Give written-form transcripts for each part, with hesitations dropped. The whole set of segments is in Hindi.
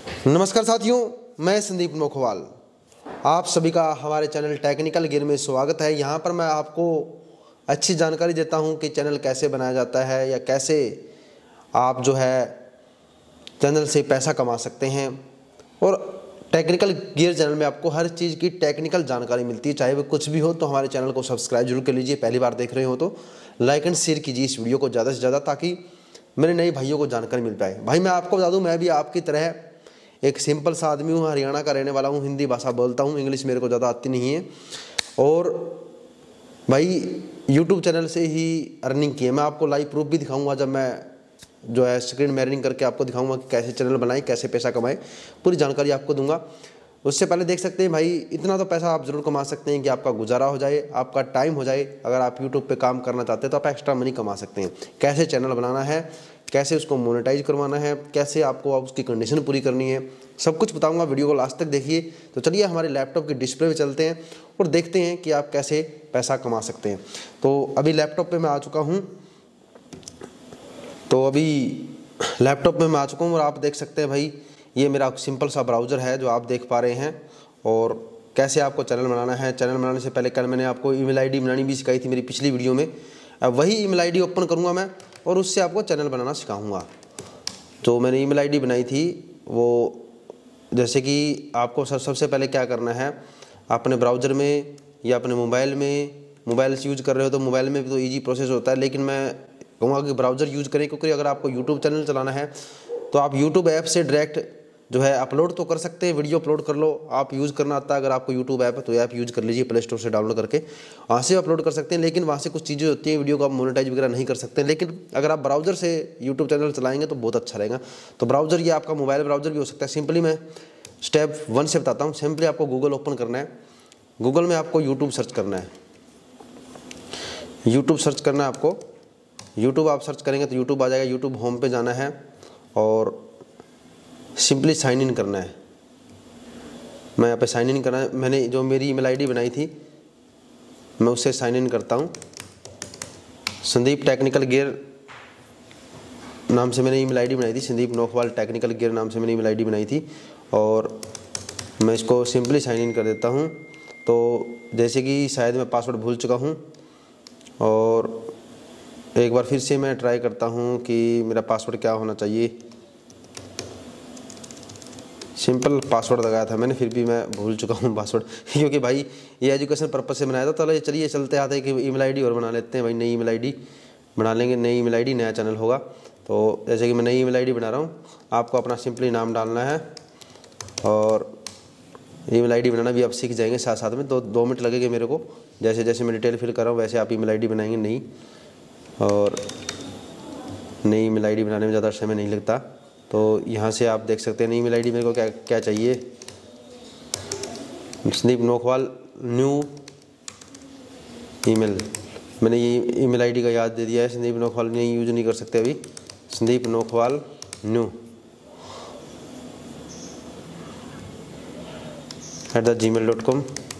नमस्कार साथियों, मैं संदीप नोखवाल। आप सभी का हमारे चैनल टेक्निकल गियर में स्वागत है। यहाँ पर मैं आपको अच्छी जानकारी देता हूँ कि चैनल कैसे बनाया जाता है या कैसे आप जो है चैनल से पैसा कमा सकते हैं। और टेक्निकल गियर चैनल में आपको हर चीज़ की टेक्निकल जानकारी मिलती है, चाहे वो कुछ भी हो। तो हमारे चैनल को सब्सक्राइब जरूर कर लीजिए। पहली बार देख रहे हो तो लाइक एंड शेयर कीजिए इस वीडियो को ज़्यादा से ज़्यादा, ताकि मेरे नए भाइयों को जानकारी मिल पाए। भाई मैं आपको बता दूँ, मैं भी आपकी तरह एक सिंपल सा आदमी हूँ, हरियाणा का रहने वाला हूँ, हिंदी भाषा बोलता हूँ, इंग्लिश मेरे को ज़्यादा आती नहीं है। और भाई यूट्यूब चैनल से ही अर्निंग की है। मैं आपको लाइव प्रूफ भी दिखाऊंगा, जब मैं जो है स्क्रीन मिररिंग करके आपको दिखाऊंगा कि कैसे चैनल बनाएं, कैसे पैसा कमाएं, पूरी जानकारी आपको दूंगा। उससे पहले देख सकते हैं भाई, इतना तो पैसा आप ज़रूर कमा सकते हैं कि आपका गुजारा हो जाए, आपका टाइम हो जाए। अगर आप यूट्यूब पे काम करना चाहते हैं तो आप एक्स्ट्रा मनी कमा सकते हैं। कैसे चैनल बनाना है, कैसे उसको मोनेटाइज करवाना है, कैसे आपको उसकी कंडीशन पूरी करनी है, सब कुछ बताऊंगा। वीडियो को लास्ट तक देखिए। तो चलिए हमारे लैपटॉप के डिस्प्ले पे चलते हैं और देखते हैं कि आप कैसे पैसा कमा सकते हैं। तो अभी लैपटॉप पे मैं आ चुका हूँ। और आप देख सकते हैं भाई, ये मेरा सिंपल सा ब्राउज़र है जो आप देख पा रहे हैं। और कैसे आपको चैनल बनाना है। चैनल बनाने से पहले कल मैंने आपको ईमेल आईडी बनानी भी सिखाई थी मेरी पिछली वीडियो में। अब वही ईमेल आईडी ओपन करूँगा मैं और उससे आपको चैनल बनाना सिखाऊंगा। तो मैंने ईमेल आईडी बनाई थी वो, जैसे कि आपको सबसे पहले क्या करना है, अपने ब्राउज़र में या अपने मोबाइल से यूज़ कर रहे हो तो मोबाइल में भी तो ईजी प्रोसेस होता है, लेकिन मैं कहूँगा कि ब्राउज़र यूज़ करें। क्योंकि अगर आपको यूट्यूब चैनल चलाना है तो आप यूट्यूब ऐप से डायरेक्ट जो है अपलोड तो कर सकते हैं, वीडियो अपलोड कर लो। आप यूज़ करना आता है, अगर आपको यूट्यूब ऐप है तो ऐप यूज़ कर लीजिए, प्ले स्टोर से डाउनलोड करके वहाँ से अपलोड कर सकते हैं। लेकिन वहाँ से कुछ चीज़ें होती हैं, वीडियो को आप मोनेटाइज वगैरह नहीं कर सकते। लेकिन अगर आप ब्राउज़र से यूट्यूब चैनल चलाएंगे तो बहुत अच्छा रहेगा। तो ब्राउज़र ये आपका मोबाइल ब्राउज़र भी हो सकता है। सिंपली मैं स्टेप 1 से बताता हूँ। सिंपली आपको गूगल ओपन करना है। गूगल में आपको यूट्यूब सर्च करना है। आपको यूट्यूब आप सर्च करेंगे तो यूट्यूब आ जाएगा। यूट्यूब होम पे जाना है और सिंपली साइन इन करना है। मैं यहाँ पे साइन इन करना है। मैंने जो मेरी ईमेल आईडी बनाई थी मैं उससे साइन इन करता हूँ। संदीप टेक्निकल गियर नाम से मैंने ईमेल आईडी बनाई थी। संदीप नोखवाल टेक्निकल गियर नाम से मैंने ईमेल आईडी बनाई थी। और मैं इसको सिंपली साइन इन कर देता हूँ। तो जैसे कि शायद मैं पासवर्ड भूल चुका हूँ और एक बार फिर से मैं ट्राई करता हूँ कि मेरा पासवर्ड क्या होना चाहिए। सिंपल पासवर्ड लगाया था मैंने, फिर भी मैं भूल चुका हूँ पासवर्ड। क्योंकि भाई ये एजुकेशन पर्पस से बनाया था। तो चलिए चलते आते हैं कि ईमेल आईडी और बना लेते हैं भाई। नई ईमेल आईडी बना लेंगे। नई ईमेल आईडी, नया चैनल होगा। तो जैसे कि मैं नई ईमेल आईडी बना रहा हूँ, आपको अपना सिंपली नाम डालना है और ईमेल आईडी बनाना भी आप सीख जाएंगे साथ साथ में। 2 मिनट लगेंगे मेरे को। जैसे जैसे मैं डिटेल फिल कर रहा हूँ वैसे आप ईमेल आईडी बनाएंगे नई। और नई ईमेल आईडी बनाने में ज़्यादा समय नहीं लगता। तो यहाँ से आप देख सकते हैं नई ईमेल आईडी मेरे को क्या क्या चाहिए। संदीप नोखवाल न्यू ईमेल, मैंने ये ईमेल आईडी का याद दे दिया है। संदीप नोखवाल नहीं यूज नहीं कर सकते अभी। Sandeep Nokhwal new @gmail.com।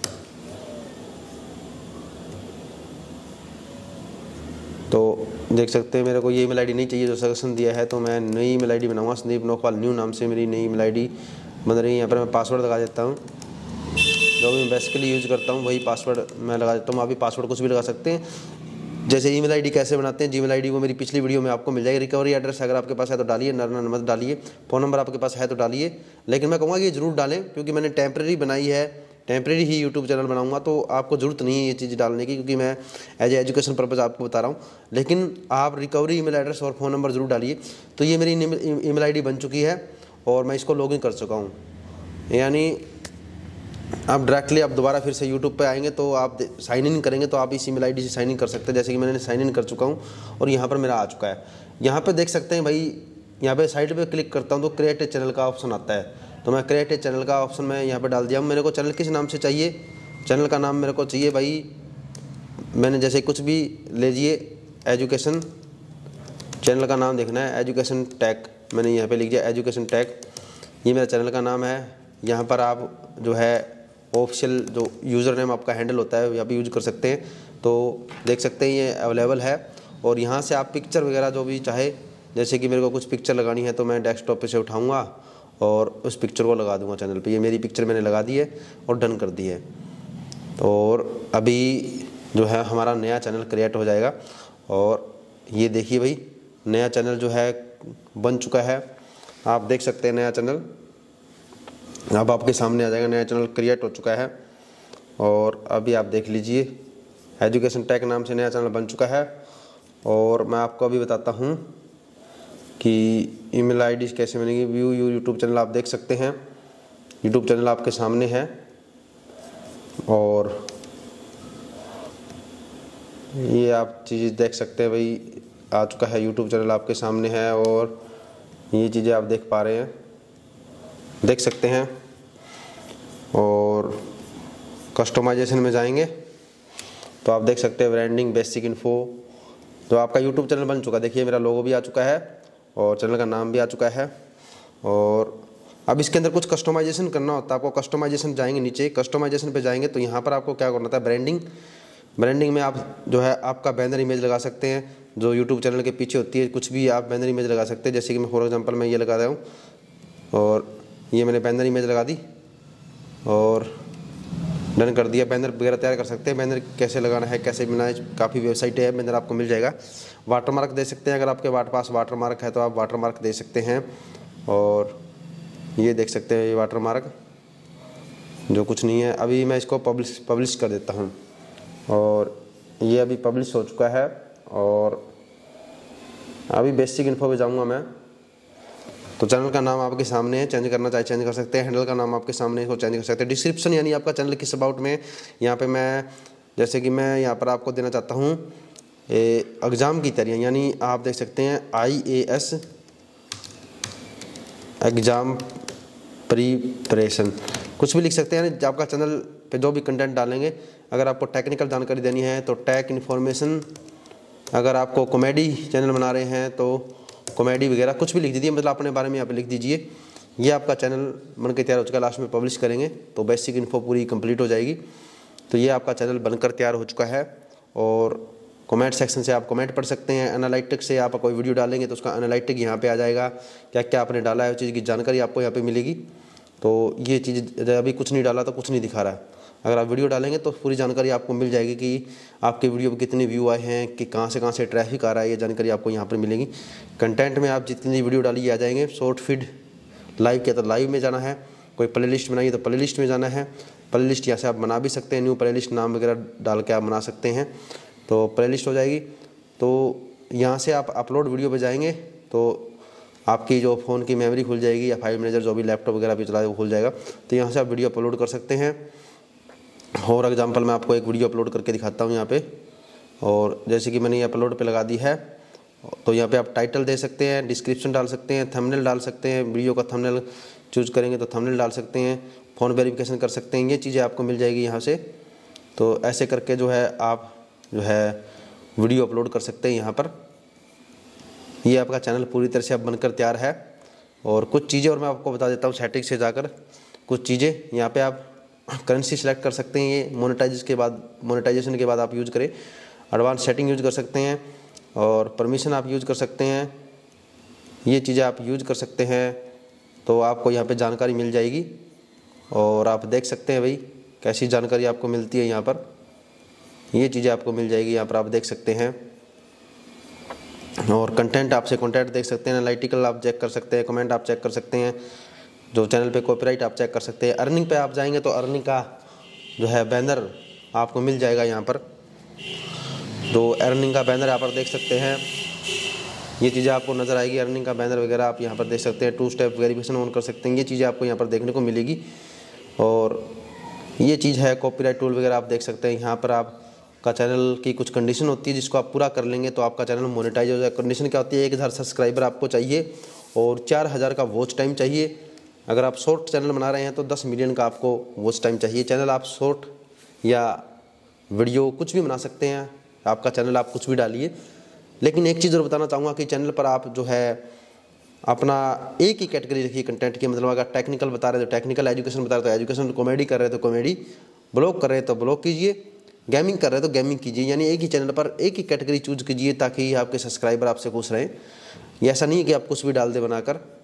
तो देख सकते हैं मेरे को ये ईमेल आईडी नहीं चाहिए जो सजेशन दिया है, तो मैं नई ईमेल आईडी बनाऊंगा। संदीप नोखवाल न्यू नाम से मेरी नई ईमेल आईडी बन रही है। यहाँ पर मैं पासवर्ड लगा देता हूँ, जो भी मैं बेसिकली यूज़ करता हूँ वही पासवर्ड मैं लगा देता हूँ। आप भी पासवर्ड कुछ भी लगा सकते हैं। जैसे ईमेल आईडी कैसे बनाते हैं, जीमेल आईडी वो मेरी पिछली वीडियो में आपको मिल जाएगी। रिकवरी एड्रेस अगर आपके पास है तो डालिए, नंबर डालिए, फ़ोन नंबर आपके पास है तो डालिए। लेकिन मैं कहूँगा कि ये ज़रूर डालें, क्योंकि मैंने टेम्प्रेरी बनाई है, टेम्प्रेरी ही यूट्यूब चैनल बनाऊंगा। तो आपको ज़रूरत नहीं है ये चीज़ डालने की, क्योंकि मैं एज एजुकेशन पर्पज़ आपको बता रहा हूँ। लेकिन आप रिकवरी ईमेल एड्रेस और फ़ोन नंबर ज़रूर डालिए। तो ये मेरी ईमेल आईडी बन चुकी है और मैं इसको लॉगिन कर चुका हूँ। यानी आप डायरेक्टली आप दोबारा फिर से यूट्यूब पे आएंगे तो आप साइन इन करेंगे तो आप इस ईमेल आईडी से साइन इन कर सकते हैं। जैसे कि मैंने साइन इन कर चुका हूँ और यहाँ पर मेरा आ चुका है। यहाँ पर देख सकते हैं भाई, यहाँ पे साइड पे क्लिक करता हूँ तो क्रिएट ए चैनल का ऑप्शन आता है। तो मैं क्रिएट ए चैनल का ऑप्शन मैं यहाँ पे डाल दिया हूँ। मेरे को चैनल किस नाम से चाहिए, चैनल का नाम मेरे को चाहिए भाई, मैंने जैसे कुछ भी ले लीजिए, एजुकेशन, चैनल का नाम देखना है एजुकेशन टेक। मैंने यहाँ पे लिख दिया एजुकेशन टेक, ये मेरा चैनल का नाम है। यहाँ पर आप जो है ऑफिशियल जो यूज़र नेम आपका हैंडल होता है यहाँ पे यूज कर सकते हैं। तो देख सकते हैं ये अवेलेबल है। और यहाँ से आप पिक्चर वगैरह जो भी चाहे, जैसे कि मेरे को कुछ पिक्चर लगानी है तो मैं डेस्कटॉप पे से उठाऊँगा और उस पिक्चर को लगा दूंगा चैनल पे। ये मेरी पिक्चर मैंने लगा दी है और डन कर दी है। और अभी जो है हमारा नया चैनल क्रिएट हो जाएगा। और ये देखिए भाई, नया चैनल जो है बन चुका है, आप देख सकते हैं नया चैनल अब आपके सामने आ जाएगा। नया चैनल क्रिएट हो चुका है और अभी आप देख लीजिए, एजुकेशन टेक नाम से नया चैनल बन चुका है। और मैं आपको अभी बताता हूँ कि ईमेल आईडी कैसे बनेगी। व्यू यूट्यूब चैनल आप देख सकते हैं, यूट्यूब चैनल आपके सामने है। और ये आप चीज़ देख सकते हैं भाई, आ चुका है यूट्यूब चैनल आपके सामने है। और ये चीज़ें आप देख पा रहे हैं, देख सकते हैं। और कस्टमाइजेशन में जाएंगे तो आप देख सकते हैं ब्रांडिंग, बेसिक इन्फो। तो आपका यूट्यूब चैनल बन चुका है। देखिए मेरा लोगो भी आ चुका है और चैनल का नाम भी आ चुका है। और अब इसके अंदर कुछ कस्टमाइजेशन करना होता है आपको। कस्टमाइजेशन जाएंगे, नीचे कस्टमाइजेशन पे जाएंगे तो यहाँ पर आपको क्या करना होता है, ब्रांडिंग में आप जो है आपका बैनर इमेज लगा सकते हैं जो यूट्यूब चैनल के पीछे होती है। कुछ भी आप बैनर इमेज लगा सकते हैं, जैसे कि मैं फॉर एग्जांपल मैं ये लगा रहा हूँ और ये मैंने बैनर इमेज लगा दी और डन कर दिया। बैनर वगैरह तैयार कर सकते हैं। बैनर कैसे लगाना है, कैसे बनाना है, काफ़ी वेबसाइटें हैं, बैनर आपको मिल जाएगा। वाटरमार्क दे सकते हैं, अगर आपके पास वाटरमार्क है तो आप वाटरमार्क दे सकते हैं। और ये देख सकते हैं ये वाटरमार्क जो कुछ नहीं है। अभी मैं इसको पब्लिश कर देता हूँ और ये अभी पब्लिश हो चुका है। और अभी बेसिक इन्फो पे जाऊँगा मैं, तो चैनल का नाम आपके सामने है, चेंज करना चाहे चेंज कर सकते हैं। हैंडल का नाम आपके सामने है, इसको चेंज कर सकते हैं। डिस्क्रिप्शन यानी आपका चैनल किस अबाउट में, यहाँ पे मैं जैसे कि मैं यहाँ पर आपको देना चाहता हूँ एग्ज़ाम की तैयारियाँ, यानी आप देख सकते हैं IAS एग्ज़ाम प्रिपरेशन, कुछ भी लिख सकते हैं। यानी आपका चैनल पे जो भी कंटेंट डालेंगे, अगर आपको टेक्निकल जानकारी देनी है तो टेक इन्फॉर्मेशन, अगर आपको कॉमेडी चैनल बना रहे हैं तो कॉमेडी वगैरह कुछ भी लिख दीजिए, मतलब अपने बारे में यहाँ पे लिख दीजिए। ये आपका चैनल बन के तैयार हो चुका है। लास्ट में पब्लिश करेंगे तो बेसिक इन्फो पूरी कंप्लीट हो जाएगी। तो ये आपका चैनल बनकर तैयार हो चुका है। और कमेंट सेक्शन से आप कमेंट पढ़ सकते हैं। एनालिटिक्स से आप कोई वीडियो डालेंगे तो उसका एनालिटिक यहाँ पे आ जाएगा, क्या क्या आपने डाला है उस चीज़ की जानकारी आपको यहाँ पे मिलेगी। तो ये चीज़ अभी कुछ नहीं डाला तो कुछ नहीं दिखा रहा है। अगर आप वीडियो डालेंगे तो पूरी जानकारी आपको मिल जाएगी कि आपके वीडियो पे कितने व्यू आए हैं, कि कहाँ से ट्रैफिक आ रहा है, ये जानकारी आपको यहाँ पर मिलेगी। कंटेंट में आप जितनी वीडियो डाली आ जाएंगे। शॉर्ट फीड लाइव किया तो लाइव में जाना है, कोई प्ले लिस्ट बनाइए तो प्ले लिस्ट में जाना है। प्ले लिस्ट यहाँ से आप बना भी सकते हैं, न्यू प्ले लिस्ट नाम वगैरह डाल के आप बना सकते हैं तो प्ले लिस्ट हो जाएगी। तो यहाँ से आप अपलोड वीडियो पे जाएंगे तो आपकी जो फ़ोन की मेमोरी खुल जाएगी या फाइल मैनेजर जो भी लैपटॉप वगैरह भी चला है वो खुल जाएगा। तो यहाँ से आप वीडियो अपलोड कर सकते हैं। और एग्जांपल मैं आपको एक वीडियो अपलोड करके दिखाता हूँ यहाँ पे। और जैसे कि मैंने ये अपलोड पे लगा दी है तो यहाँ पे आप टाइटल दे सकते हैं, डिस्क्रिप्शन डाल सकते हैं, थंबनेल डाल सकते हैं। वीडियो का थंबनेल चूज़ करेंगे तो थंबनेल डाल सकते हैं, फ़ोन वेरिफिकेशन कर सकते हैं। ये चीज़ें आपको मिल जाएगी यहाँ से। तो ऐसे करके जो है आप जो है वीडियो अपलोड कर सकते हैं यहाँ पर। ये आपका चैनल पूरी तरह से अब बनकर तैयार है। और कुछ चीज़ें और मैं आपको बता देता हूँ सेटिंग से जाकर। कुछ चीज़ें यहाँ पे आप करेंसी सेलेक्ट कर सकते हैं। ये मोनेटाइजेशन के बाद आप यूज़ करें। एडवांस सेटिंग यूज़ कर सकते हैं और परमिशन आप यूज़ कर सकते हैं। ये चीज़ें आप यूज़ कर सकते हैं तो आपको यहाँ पे जानकारी मिल जाएगी। और आप देख सकते हैं भाई कैसी जानकारी आपको मिलती है यहाँ पर। ये चीज़ें आपको मिल जाएगी यहाँ पर, आप देख सकते हैं। और कंटेंट आपसे कंटेंट देख सकते हैं, एनालिटिकल आप चेक कर सकते हैं, कमेंट आप चेक कर सकते हैं, जो चैनल पे कॉपीराइट आप चेक कर सकते हैं। अर्निंग पे आप जाएंगे तो अर्निंग का जो है बैनर आपको मिल जाएगा यहाँ पर। तो अर्निंग का बैनर यहाँ पर देख सकते हैं, ये चीज़ें आपको नज़र आएगी। अर्निंग का बैनर वगैरह आप यहाँ पर देख सकते हैं। 2 स्टेप वेरिफिकेशन ऑन कर सकते हैं। ये चीज़ें आपको यहाँ पर देखने को मिलेगी। और ये चीज़ है कॉपीराइट टूल वगैरह आप देख सकते हैं। यहाँ पर आपका चैनल की कुछ कंडीशन होती है जिसको आप पूरा कर लेंगे तो आपका चैनल मोनेटाइज हो जाए। कंडीशन क्या होती है, 1000 सब्सक्राइबर आपको चाहिए और 4000 का वॉच टाइम चाहिए। अगर आप शॉर्ट चैनल बना रहे हैं तो 10 मिलियन का आपको वॉच टाइम चाहिए। चैनल आप शॉर्ट या वीडियो कुछ भी बना सकते हैं, आपका चैनल आप कुछ भी डालिए। लेकिन एक चीज़ और बताना चाहूँगा कि चैनल पर आप जो है अपना एक ही कैटेगरी रखिए कंटेंट की। मतलब अगर टेक्निकल बता रहे हैं तो टेक्निकल, एजुकेशन बता रहे तो एजुकेशन, कॉमेडी कर रहे हैं तो कॉमेडी, ब्लॉग कर रहे हैं तो ब्लॉग कीजिए, गेमिंग कर रहे हैं तो गेमिंग कीजिए। यानी एक ही चैनल पर एक ही कैटेगरी चूज कीजिए ताकि आपके सब्सक्राइबर आपसे खुश रहें। ये ऐसा नहीं है कि आप कुछ भी डाल दे बनाकर।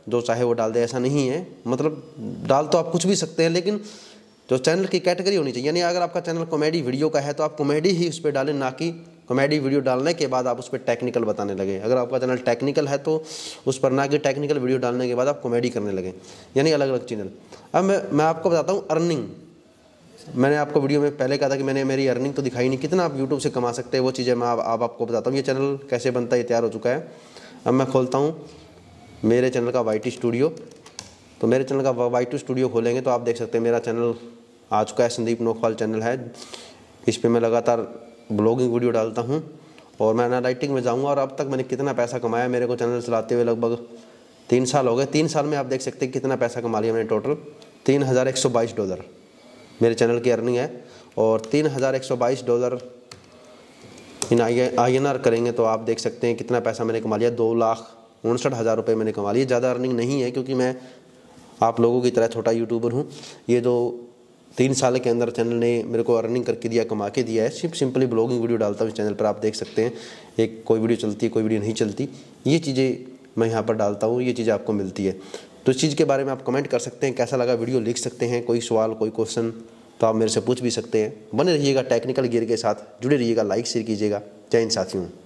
जो चाहे वो डाल दे, ऐसा नहीं है। मतलब डाल तो आप कुछ भी सकते हैं, लेकिन जो चैनल की कैटेगरी होनी चाहिए, यानी अगर आपका चैनल कॉमेडी वीडियो का है तो आप कॉमेडी ही उस पर डालें, ना कि कॉमेडी वीडियो डालने के बाद आप उस पर टेक्निकल बताने लगे। अगर आपका चैनल टेक्निकल है तो उस पर ना कि टेक्निकल वीडियो डालने के बाद आप कॉमेडी करने लगे, यानी अलग अलग चैनल। अब मैं आपको बताता हूँ अर्निंग। मैंने आपको वीडियो में पहले कहा था कि मैंने मेरी अर्निंग तो दिखाई नहीं, कितना आप यूट्यूब से कमा सकते हैं वो चीज़ें मैं आपको बताता हूँ। ये चैनल कैसे बनता है, ये तैयार हो चुका है। अब मैं खोलता हूँ मेरे चैनल का YT स्टूडियो। तो मेरे चैनल का YT स्टूडियो खोलेंगे तो आप देख सकते हैं मेरा चैनल आ चुका है, संदीप नोखवाल चैनल है। इस पर मैं लगातार ब्लॉगिंग वीडियो डालता हूँ और मैं एनालिटिक में जाऊँगा और अब तक मैंने कितना पैसा कमाया। मेरे को चैनल चलाते हुए लगभग 3 साल हो गए। 3 साल में आप देख सकते हैं कितना पैसा कमा लिया मैंने। टोटल $3122 मेरे चैनल की अर्निंग है। और $3122 इन INR करेंगे तो आप देख सकते हैं कितना पैसा मैंने कमा लिया। 2,59,000 रुपये मैंने कमा लिए। ज़्यादा अर्निंग नहीं है क्योंकि मैं आप लोगों की तरह छोटा यूट्यूबर हूँ। ये जो 3 साल के अंदर चैनल ने मेरे को अर्निंग करके दिया, कमा के दिया है। सिंपली ब्लॉगिंग वीडियो डालता हूँ इस चैनल पर, आप देख सकते हैं। एक कोई वीडियो चलती है, कोई वीडियो नहीं चलती, ये चीज़ें मैं यहाँ पर डालता हूँ, ये चीज़ें आपको मिलती है। तो इस चीज़ के बारे में आप कमेंट कर सकते हैं, कैसा लगा वीडियो लिख सकते हैं। कोई सवाल, कोई क्वेश्चन तो आप मेरे से पूछ भी सकते हैं। बने रहिएगा टेक्निकल गियर के साथ, जुड़े रहिएगा, लाइक शेयर कीजिएगा। जय हिंद साथियों।